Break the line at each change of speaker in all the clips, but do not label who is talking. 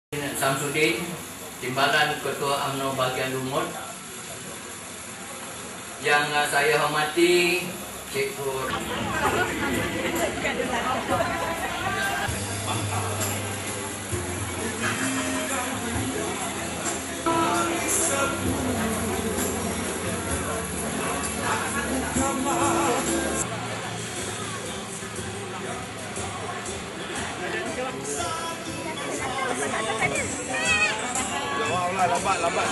Samsudin, Timbalan Ketua UMNO Bahagian Lumut. Yang saya hormati Cikgu
lambat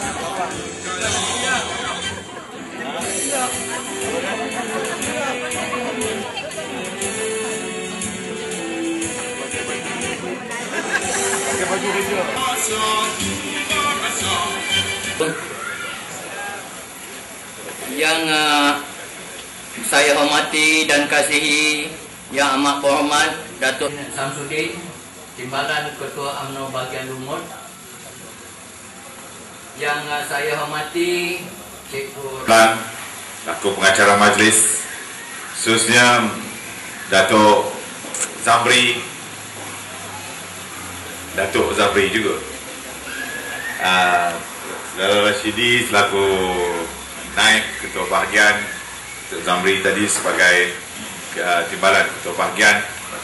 pakai baju kerja.
Yang saya hormati dan kasihi Yang amat berhormat Datuk Samsudin, Timbalan Ketua UMNO Bahagian Lumut. Yang saya hormati Cikgu
Datuk Pengacara Majlis, khususnya Datuk Zamri juga, Saudara Rashidi selaku Naib Ketua Bahagian, Datuk Zamri tadi sebagai Timbalan Ketua Bahagian,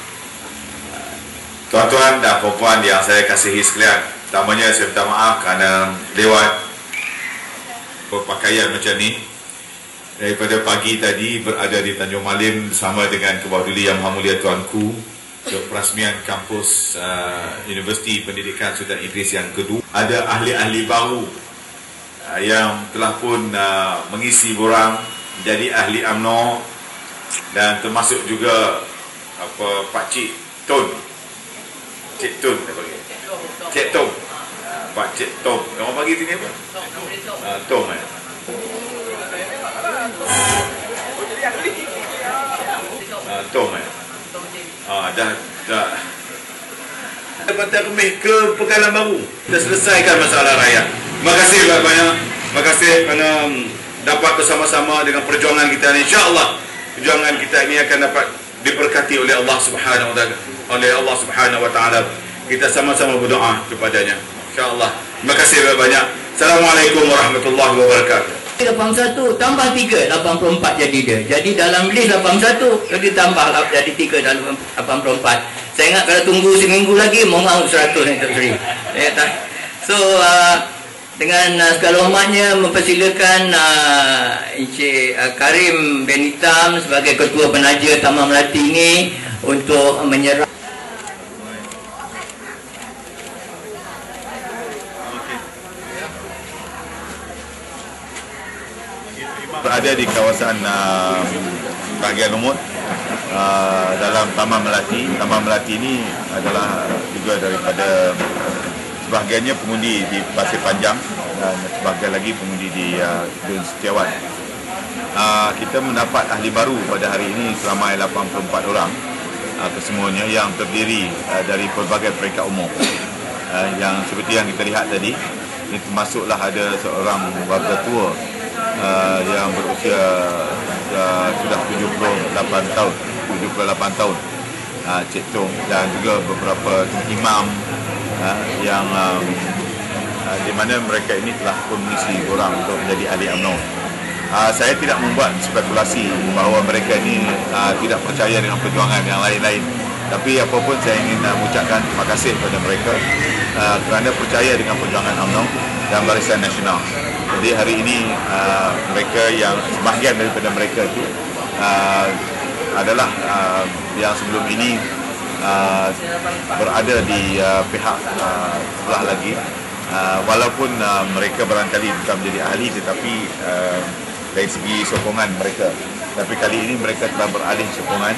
tuan-tuan dan puan-puan yang saya kasihi sekalian. Pertamanya saya minta maaf kerana lewat berpakaian macam ni. Daripada pagi tadi berada di Tanjung Malim bersama dengan Kebawduli Yang Maha Mulia Tuanku untuk perasmian kampus Universiti Pendidikan Sultan Idris yang kedua. Ada ahli-ahli baru yang telah pun mengisi borang menjadi ahli UMNO, dan termasuk juga Pak Cik Tun, Cik Tom, Pak Cik Tom. Orang panggil sini apa? Tom. Tom. Dah. Pantai Remeh ke Pekalan Baru. Kita selesaikan masalah rakyat. Terima kasih banyak. Terima kasih kerana dapat bersama-sama dengan perjuangan kita ini. InsyaAllah perjuangan kita ini akan dapat diberkati oleh Allah Subhanahu Wa Taala. Kita sama-sama berdoa kepadanya, insya-Allah. Terima kasih banyak. Assalamualaikum warahmatullahi wabarakatuh.
81 tambah 3, 84 jadi dia. Jadi dalam list 81, jadi tambah jadi 3 dalam 84. Saya ingat kalau tunggu seminggu lagi mau 100 ni Tok Sri. So dengan segala hormatnya mempersilakan Encik Karim bin Hitam sebagai Ketua Penaja Taman Melati ini untuk menyerah.
Berada di kawasan bahagian Lumut dalam Taman Melati. Taman Melati ini adalah juga daripada sebahagiannya pengundi di Pasir Panjang dan sebahagian lagi pengundi di Dun Setiawan. Kita mendapat ahli baru pada hari ini seramai 84 orang kesemuanya, yang terdiri dari pelbagai peringkat umur. Yang seperti yang kita lihat tadi, ini termasuklah ada seorang warga tua yang berusia sudah 78 tahun, Cik Tung, dan juga beberapa imam yang di mana mereka ini telah pun mengisi borang untuk menjadi ahli UMNO. Saya tidak membuat spekulasi bahawa mereka ini tidak percaya dengan perjuangan yang lain-lain, tapi apapun saya ingin mengucapkan terima kasih kepada mereka kerana percaya dengan perjuangan UMNO dan Barisan Nasional. Jadi hari ini mereka yang sebahagian daripada mereka itu adalah yang sebelum ini berada di pihak sebelah lagi, walaupun mereka barangkali bukan menjadi ahli, tetapi dari segi sokongan mereka. Tapi kali ini mereka telah beralih sokongan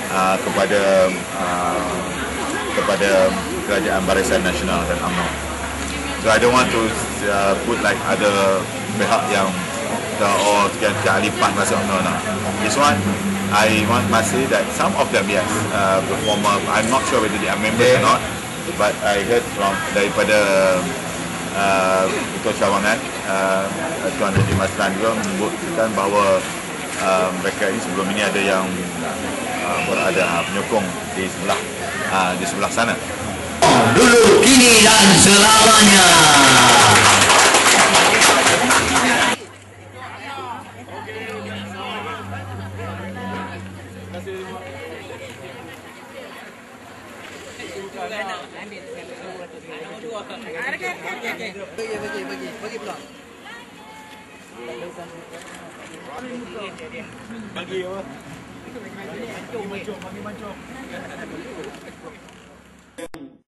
kepada Kerajaan Barisan Nasional dan UMNO. So I don't want to put like other pihak yang sekian ahli PAS masuk UMNO. This one, I must say that some of them, yes, former, I'm not sure whether they are members or not, but I heard from daripada Ketua Cawangan, Tuan Haji Maslan juga menyebutkan bahawa mereka ini sebelum ini ada yang berada menyokong di sebelah sana.
Dulu, kini dan selamanya.
Bagi apa? Bagi mancung.